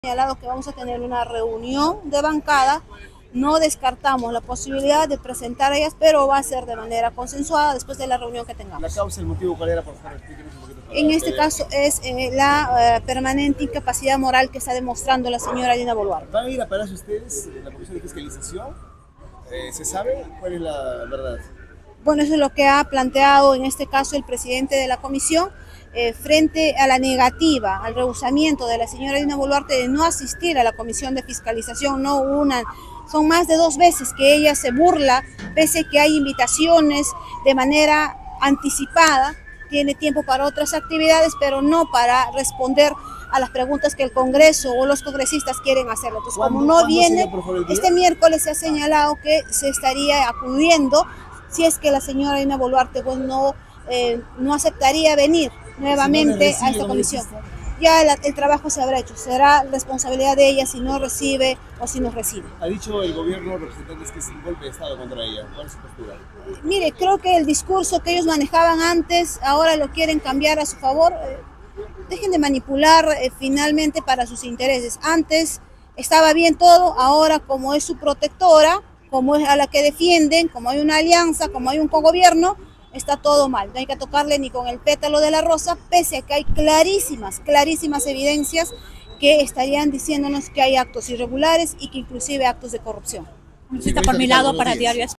Señalado que vamos a tener una reunión de bancada, no descartamos la posibilidad de presentar ellas, pero va a ser de manera consensuada después de la reunión que tengamos. ¿La causa, el motivo cuál era, por favor? Explíquenos un poquito. En este caso es la permanente incapacidad moral que está demostrando la señora Dina Boluarte. ¿Van a ir a Palacio ustedes, la Comisión de Fiscalización? ¿Se sabe cuál es la verdad? Bueno, eso es lo que ha planteado en este caso el presidente de la comisión, frente a la negativa, al rehusamiento de la señora Dina Boluarte de no asistir a la comisión de fiscalización, no una, son más de 2 veces que ella se burla, pese que hay invitaciones de manera anticipada, tiene tiempo para otras actividades, pero no para responder a las preguntas que el Congreso o los congresistas quieren hacerle. Entonces, como no viene, este miércoles se ha señalado que se estaría acudiendo si es que la señora Dina Boluarte pues, no aceptaría venir nuevamente a esta comisión. Ya el trabajo se habrá hecho, será responsabilidad de ella si no recibe o si no recibe. Ha dicho el gobierno representantes que es un golpe de Estado contra ella. ¿Cuál es su postura? Mire, creo que el discurso que ellos manejaban antes, ahora lo quieren cambiar a su favor. Dejen de manipular finalmente para sus intereses. Antes estaba bien todo, ahora como es su protectora, como es a la que defienden, como hay una alianza, como hay un cogobierno, está todo mal. No hay que tocarle ni con el pétalo de la rosa, pese a que hay clarísimas evidencias que estarían diciéndonos que hay actos irregulares y que inclusive actos de corrupción. Por mi lado, para Diario